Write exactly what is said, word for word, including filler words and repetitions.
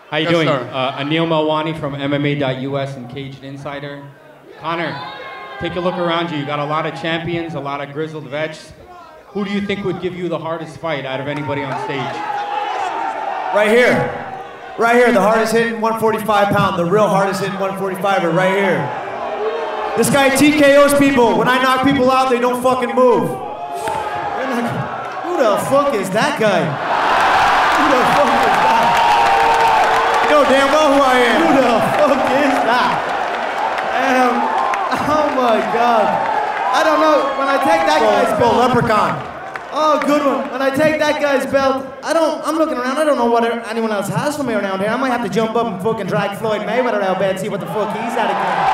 How you Yes, doing? sir. Uh, Anil Melwani from M M A dot U S and Caged Insider. Connor, take a look around you. You got a lot of champions, a lot of grizzled vets. Who do you think would give you the hardest fight out of anybody on stage? Right here. Right here, the hardest hitting one forty-five pound, the real hardest hitting one forty-fiver, right here. This guy T K Os people. When I knock people out, they don't fucking move. Not, who the fuck is that guy? Who the fuck is that? You know damn well who I am. Who the fuck is that? Um, oh my God. I don't know, when I take that guy's belt. Leprechaun. Oh, good one. When I take that guy's belt, I don't, I'm looking around, I don't know what anyone else has for me around here. I might have to jump up and fucking drag Floyd Mayweather out bed and see what the fuck he's at again.